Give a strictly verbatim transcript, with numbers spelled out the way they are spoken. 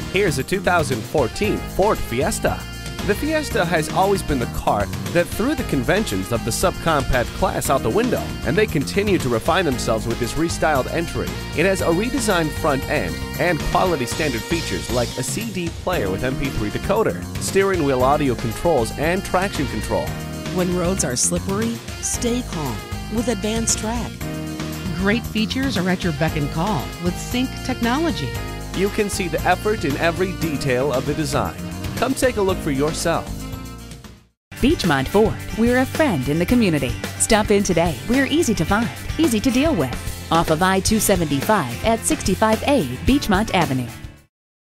Here's a two thousand fourteen Ford Fiesta. The Fiesta has always been the car that threw the conventions of the subcompact class out the window, and they continue to refine themselves with this restyled entry. It has a redesigned front end and quality standard features like a C D player with M P three decoder, steering wheel audio controls, and traction control. When roads are slippery, stay calm with ADVANCETRAC. Great features are at your beck and call with Sync technology. You can see the effort in every detail of the design. Come take a look for yourself. Beechmont Ford, we're a friend in the community. Stop in today. We're easy to find, easy to deal with. Off of I two seventy-five at sixty-five A Beechmont Avenue.